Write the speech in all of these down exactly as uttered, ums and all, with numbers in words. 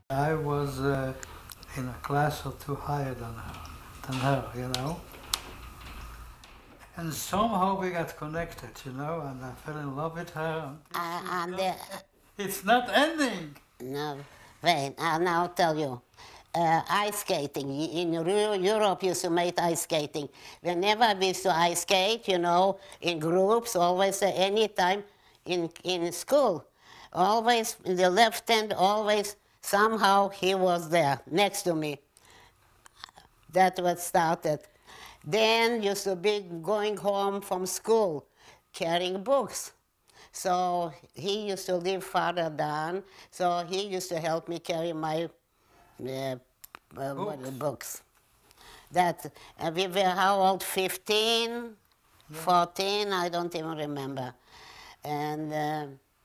I was uh, in a class or two higher than her, than her, you know. And somehow we got connected, you know, and I fell in love with her. Uh, and uh, It's not ending. no, wait, I'll now tell you. Uh, ice skating. In Europe, used to make ice skating. Whenever we used to ice skate, you know, in groups, always, uh, anytime in, in school, always in the left hand, always somehow he was there next to me. That was started. Then used to be going home from school, carrying books. So he used to live farther down, so he used to help me carry my uh, uh, what, Books. books. That, uh, we were how old, fifteen, Yeah. fourteen, I don't even remember. And, uh,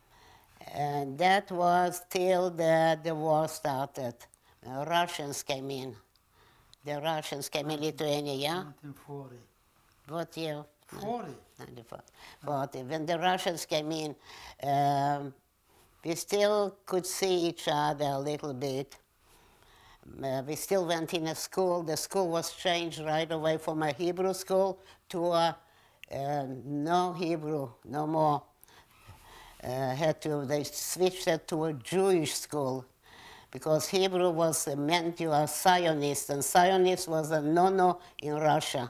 and that was till the, the war started. Uh, Russians came in. The Russians came in Lithuania, yeah? nineteen forty. What year? forty. ninety-four. But when the Russians came in, um, we still could see each other a little bit. Uh, we still went in a school. The school was changed right away from a Hebrew school to a uh, no Hebrew, no more. Uh, had to, they switched it to a Jewish school because Hebrew was uh, meant you are Zionist, and Zionist was a no-no in Russia.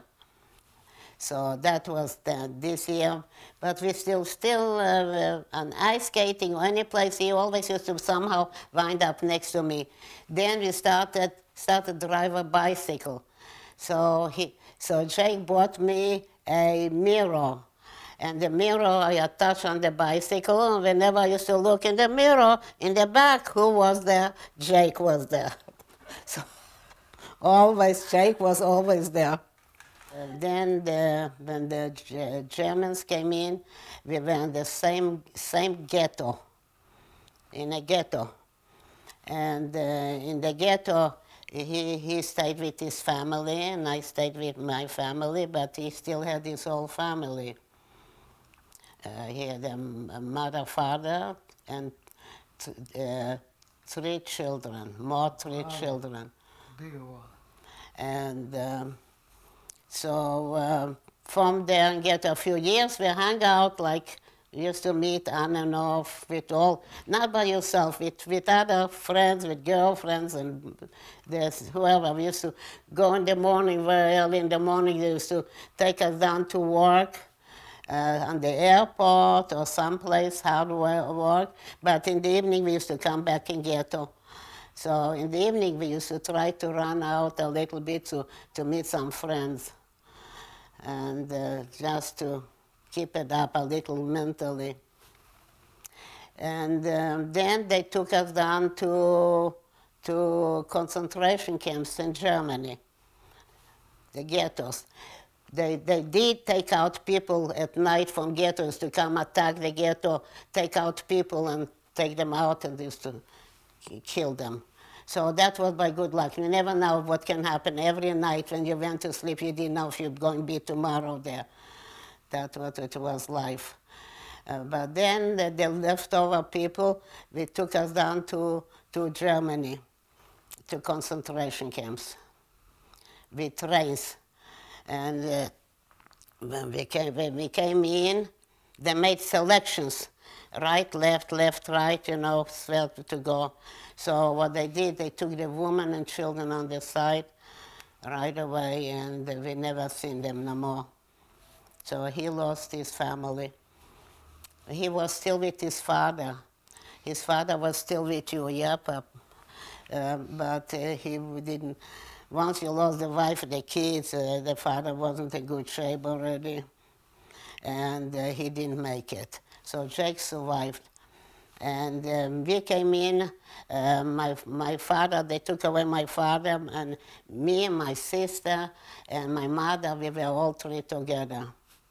So that was the, this year. But we still, still uh, uh, on ice skating or any place, he always used to somehow wind up next to me. Then we started, started to drive a bicycle. So, he, so Jake bought me a mirror. And the mirror I attached on the bicycle, and whenever I used to look in the mirror, in the back, who was there? Jake was there. So always, Jake was always there. Uh, then the, when the G Germans came in, we were in the same, same ghetto, in a ghetto. And uh, in the ghetto, he, he stayed with his family, and I stayed with my family, but he still had his whole family. Uh, he had a, a mother, father, and th uh, three children, more three Wow. children. Bigger one. And um, so uh, from there and get a few years, we hung out like we used to meet on and off with all, not by yourself, with, with other friends, with girlfriends and there's whoever. We used to go in the morning, very early in the morning, they used to take us down to work uh, on the airport or someplace, hard work. But in the evening, we used to come back in ghetto. So in the evening, we used to try to run out a little bit to, to meet some friends and uh, just to keep it up a little mentally. And um, then they took us down to, to concentration camps in Germany, the ghettos. They, they did take out people at night from ghettos to come attack the ghetto, take out people and take them out and used to kill them. So that was by good luck. You never know what can happen. Every night when you went to sleep, you didn't know if you're going to be tomorrow there. That's what it was life. Uh, but then the, the leftover people, they took us down to, to Germany, to concentration camps with trains. And uh, when, we came, when we came in, they made selections. Right, left, left, right, you know, where to go. So what they did, they took the women and children on the side right away, and we never seen them no more. So he lost his family. He was still with his father. His father was still with you, yep, uh, but uh, he didn't. Once you lost the wife and the kids, uh, the father wasn't in good shape already, and uh, he didn't make it. So Jake survived. And um, we came in, uh, my, my father, they took away my father, and me and my sister and my mother, we were all three together.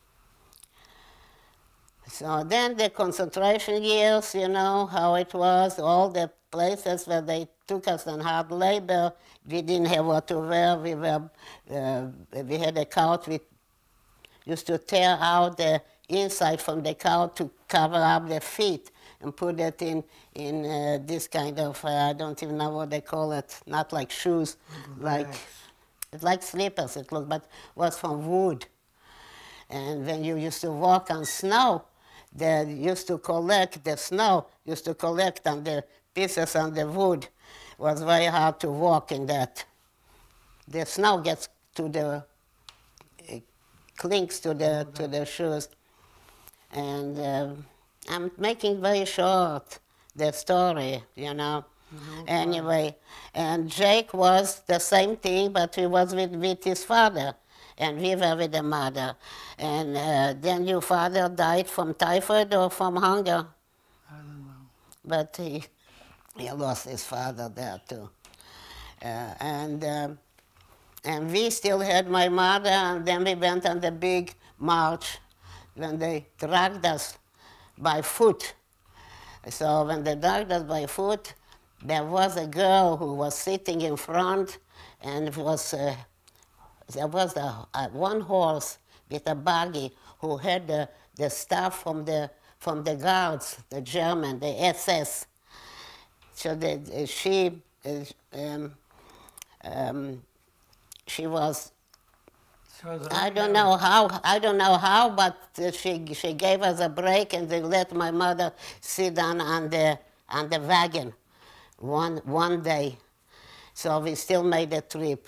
So then the concentration years, you know, how it was, all the places where they took us on hard labor, we didn't have what to wear, we, were, uh, we had a couch, we used to tear out the inside from the cow to cover up their feet and put it in, in uh, this kind of, uh, I don't even know what they call it, not like shoes, like, it's like slippers it looked, but was from wood. And when you used to walk on snow, they used to collect the snow, used to collect on the pieces on the wood. It was very hard to walk in that. The snow gets to the, it clings to the, to the shoes. And uh, I'm making very short the story, you know. Mm-hmm. Anyway, and Jake was the same thing, but he was with, with his father, and we were with the mother. And uh, then your father died from typhoid or from hunger? I don't know. But he, he lost his father there too. Uh, and, um, and we still had my mother, and then we went on the big march when they dragged us by foot. So when they dragged us by foot, there was a girl who was sitting in front, and it was, uh, there was a, a one horse with a buggy who had the, the stuff from the, from the guards, the German, the S S. So the, she, um, um, she was, She was I don't know how, I don't know how, but she, she gave us a break and they let my mother sit down on the, on the wagon one, one day. So we still made the trip.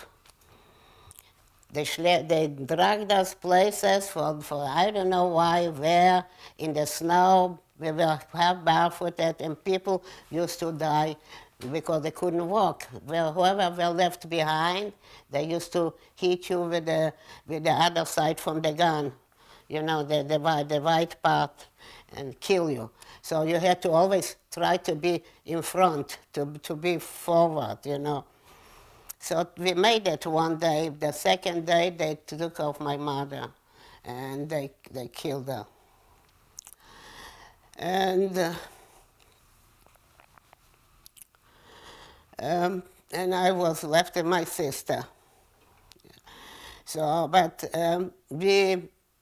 They, they dragged us places for, for I don't know why, where, in the snow. We were half barefooted, and people used to die because they couldn't walk. Well, whoever were left behind, they used to hit you with the, with the other side from the gun, you know, the, the, the white part, and kill you. So you had to always try to be in front, to, to be forward, you know. So we made it one day. The second day, they took off my mother, and they, they killed her. And, uh, um, and I was left with my sister. So, but um, we,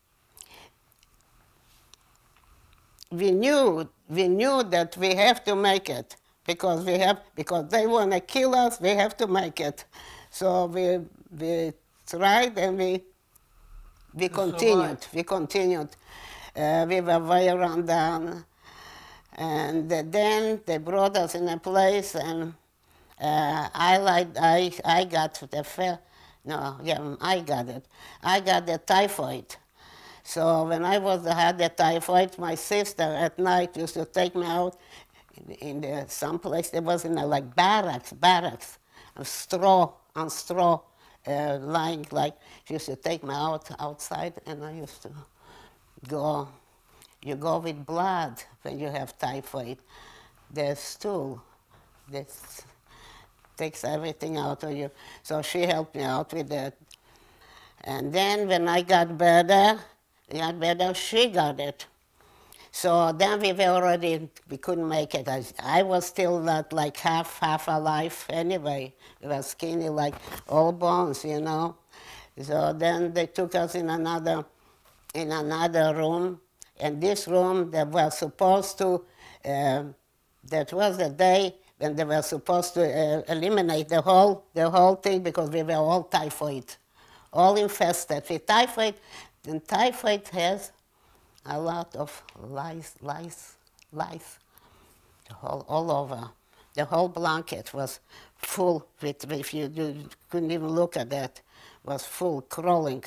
we knew, we knew that we have to make it. Because we have, because they want to kill us, we have to make it. So we we tried and we we continued. We continued. Uh, we were way run down, and then they brought us in a place, and uh, I like I I got the fair, no yeah I got it. I got the typhoid. So when I was had the typhoid, my sister at night used to take me out. In the, some place there was in a, like barracks, barracks, on straw, on straw, uh, lying like, she used to take me out outside, and I used to go, you go with blood when you have typhoid. The stool, that takes everything out of you. So she helped me out with that. And then when I got better, got better, she got it. So then we were already, we couldn't make it. I, I was still not like half, half alive anyway. We were skinny like all bones, you know. So then they took us in another, in another room. And this room, they were supposed to, uh, that was the day when they were supposed to uh, eliminate the whole, the whole thing because we were all typhoid, all infested with typhoid. And typhoid has a lot of lice, lice, lice, all, all over. The whole blanket was full with, if you, you couldn't even look at that, was full, crawling.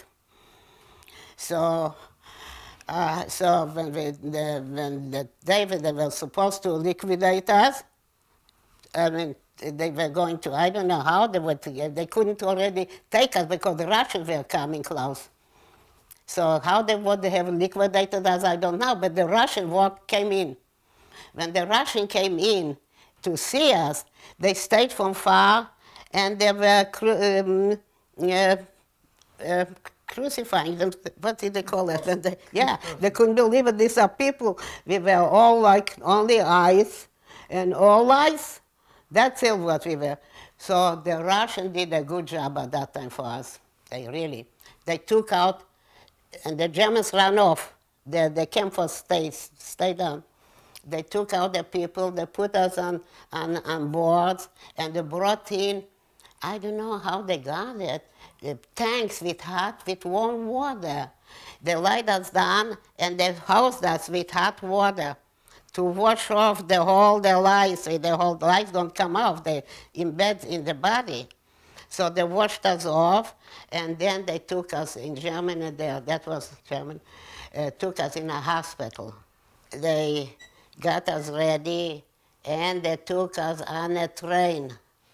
So, uh, so when, we, the, when the day they were supposed to liquidate us, I mean, they were going to, I don't know how they would, they couldn't already take us because the Russians were coming close. So how they would have liquidated us, I don't know, but the Russian walk came in. When the Russian came in to see us, they stayed from far, and they were cru um, uh, uh, crucifying them. What did they call it? And they, yeah, they couldn't believe it. These are people. We were all like only eyes, and all eyes. That's it what we were. So the Russian did a good job at that time for us. They really, they took out. And the Germans ran off. the, the camp for stay, stay down. They took out the people, they put us on, on, on boards, and they brought in, I don't know how they got it, the tanks with hot, with warm water. They laid us down, and they housed us with hot water to wash off the whole the lice. The whole lice don't come off, they embed in the body. So they washed us off, and then they took us in Germany there, that was German, uh, took us in a hospital. They got us ready, and they took us on a train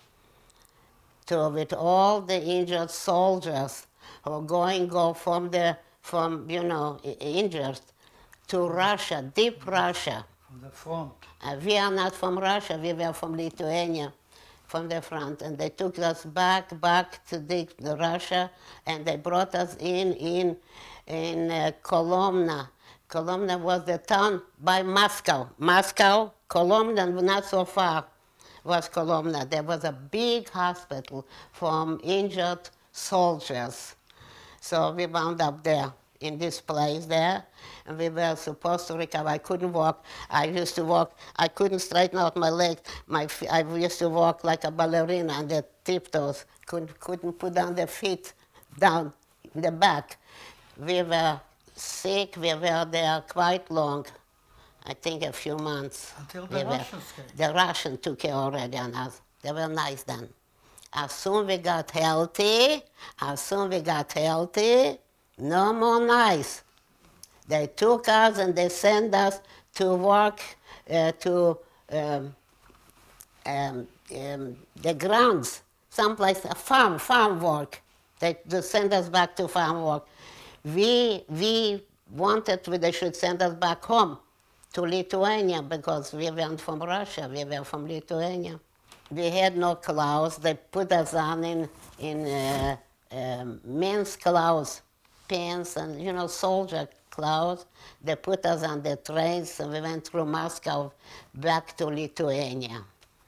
to, with all the injured soldiers who were going go from the, from, you know, injured to Russia, deep Russia. From the front. Uh, we are not from Russia, we were from Lithuania, from the front. And they took us back, back to the, the Russia, and they brought us in, in, in uh, Kolomna. Kolomna was the town by Moscow. Moscow, Kolomna, not so far, was Kolomna. There was a big hospital for injured soldiers. So we wound up there, in this place there, and we were supposed to recover. I couldn't walk. I used to walk. I couldn't straighten out my legs. My, I used to walk like a ballerina on the tiptoes. Couldn't, couldn't put down the feet down in the back. We were sick. We were there quite long. I think a few months. Until the we Russians were, came. The Russians took care already on us. They were nice then. As soon we got healthy, as soon we got healthy, no more nice. They took us and they sent us to work uh, to um, um, um, the grounds, someplace, a farm, farm work. They, they sent us back to farm work. We, we wanted they should send us back home to Lithuania because we weren't from Russia, we were from Lithuania. We had no clothes. They put us on in, in uh, um, men's clothes, pants and, you know, soldier clothes. They put us on the trains and we went through Moscow back to Lithuania.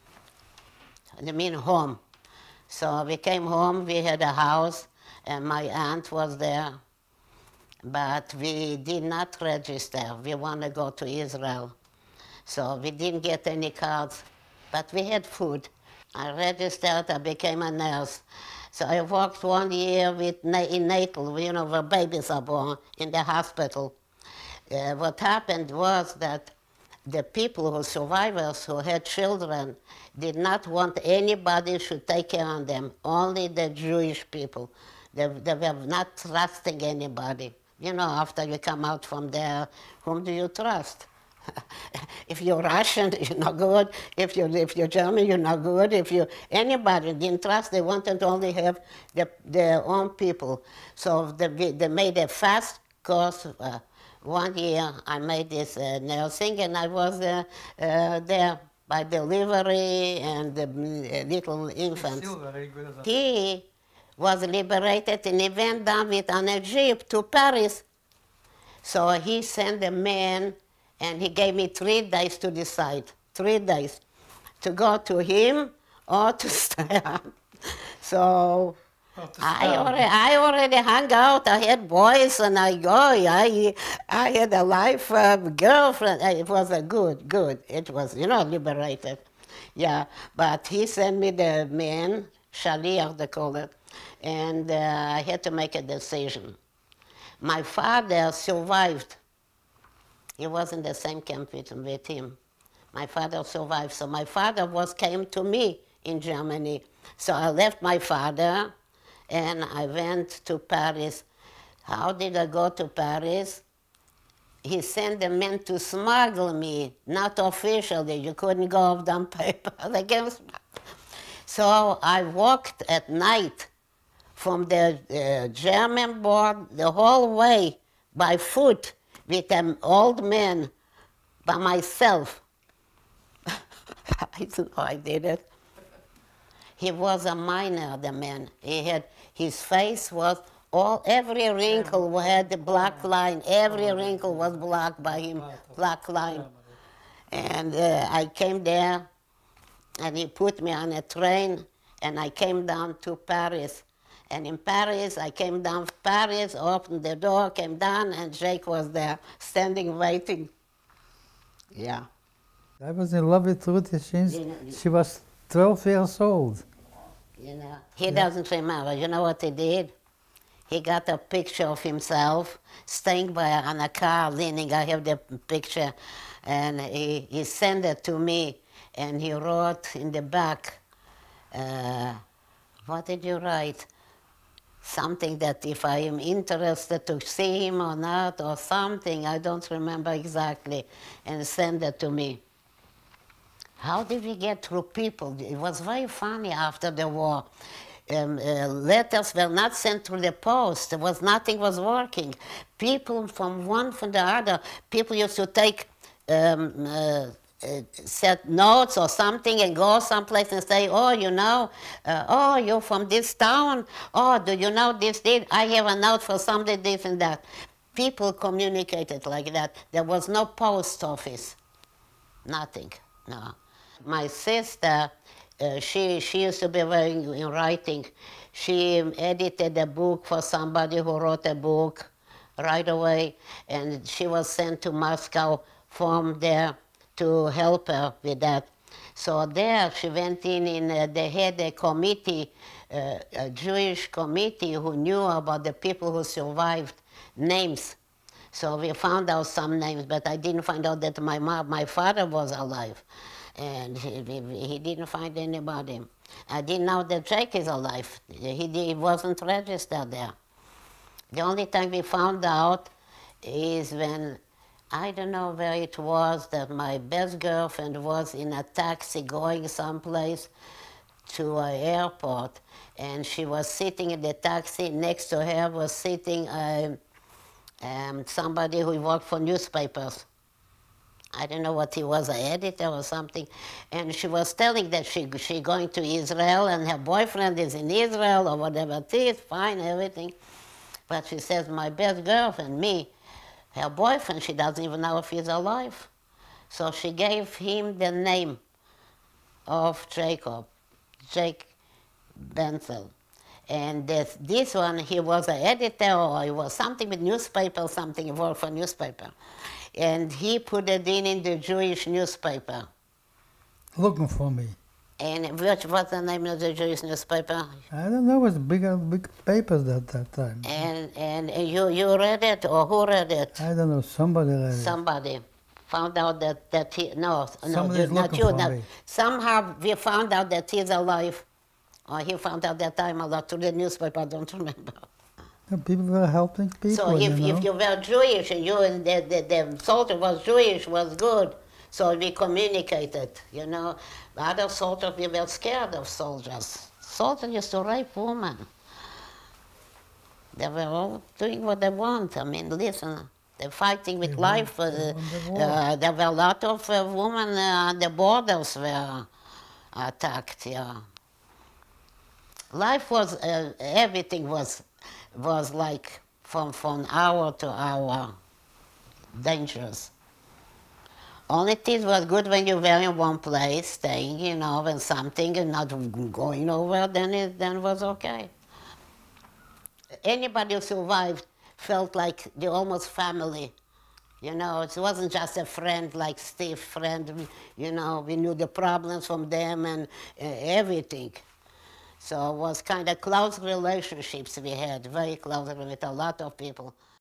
I mean home. So we came home, we had a house, and my aunt was there. But we did not register. We want to go to Israel. So we didn't get any cards, but we had food. I registered, I became a nurse. So I worked one year with, in natal, you know, where babies are born, in the hospital. Uh, what happened was that the people who survivors who had children did not want anybody should take care of them, only the Jewish people. They, they were not trusting anybody. You know, after you come out from there, whom do you trust? If you're Russian, you're not good. If you're, if you're German, you're not good. If you anybody didn't trust, they wanted to only have the, their own people. So they, they made a fast course. Uh, one year I made this uh, nursing, and I was uh, uh, there by delivery and the uh, little infants. He was liberated, and he went down with an a jeep to Paris. So he sent a man, and he gave me three days to decide, three days, to go to him or to stay on. So I already, I already hung out. I had boys, and I go. I, I had a life uh, girlfriend. It was a good, good. It was, you know, liberated. Yeah, but he sent me the man, shaliach they call it, and uh, I had to make a decision. My father survived. He was in the same camp with, with him. My father survived, so my father was came to me in Germany. So I left my father, and I went to Paris. How did I go to Paris? He sent a man to smuggle me, not officially. You couldn't go off on paper. They gave so I walked at night from the uh, German border the whole way by foot with an old man by myself. I don't know I did it. He was a miner, the man. He had, his face was all, every wrinkle had the black line. Every wrinkle was black by him, black line. And uh, I came there, and he put me on a train, and I came down to Paris. And in Paris, I came down from Paris, opened the door, came down, and Jake was there, standing, waiting. Yeah. I was in love with Ruth since You know, she was twelve years old. You know, he Yeah. doesn't remember. You know what he did? He got a picture of himself staying by on a car, leaning. I have the picture, and he, he sent it to me, and he wrote in the back, uh, what did you write? Something that if I am interested to see him or not, or something, I don't remember exactly, and send it to me. How did we get through people? It was very funny after the war. Um, uh, letters were not sent through the post. There was nothing was working. People from one from the other. People used to take um, uh, uh, set notes or something and go someplace and say, "Oh, you know, uh, oh, you're from this town. Oh, do you know this? Did I have a note for somebody this and that?" People communicated like that. There was no post office. Nothing. No. My sister, uh, she, she used to be very in writing. She edited a book for somebody who wrote a book right away, and she was sent to Moscow from there to help her with that. So there she went in, and uh, they had a committee, uh, a Jewish committee who knew about the people who survived, names. So we found out some names, but I didn't find out that my mom, my father was alive. And he, he didn't find anybody. I didn't know that Jake is alive. He, he wasn't registered there. The only time we found out is when, I don't know where it was, that my best girlfriend was in a taxi going someplace to an airport, and she was sitting in the taxi. Next to her was sitting uh, um, somebody who worked for newspapers. I don't know what he was, an editor or something. And she was telling that she she going to Israel and her boyfriend is in Israel or whatever it is, fine, everything. But she says, my best girlfriend, me, her boyfriend, she doesn't even know if he's alive. So she gave him the name of Jacob, Jake Benzell. And this, this one, he was an editor or he was something with newspaper, something, he worked for newspaper. And he put it in in the Jewish newspaper. Looking for me. And which was the name of the Jewish newspaper? I don't know, it was big, big papers at that time. And, and you, you read it, or who read it? I don't know, somebody read it. Somebody found out that, that he, no, no, Somebody's not looking you. for Not, me. somehow we found out that he's alive. Or he found out that time a lot through the newspaper, I don't remember. The people were helping people, So if, you know? if you were Jewish and you and the, the, the soldier was Jewish, was good. So we communicated, you know. The other soldiers, we were scared of soldiers. Soldiers used to rape women. They were all doing what they want. I mean, listen, they're fighting with They life. won- they Uh, won the war. uh, there were a lot of uh, women uh, on the borders were attacked, yeah. Life was, uh, everything was, was like from, from hour to hour, dangerous. Only thing was good when you were in one place, staying, you know, when something and not going over, then it then was okay. Anybody who survived felt like the almost family. You know, it wasn't just a friend like Steve, friend, you know, we knew the problems from them and uh, everything. So it was kind of close relationships we had, very close with a lot of people.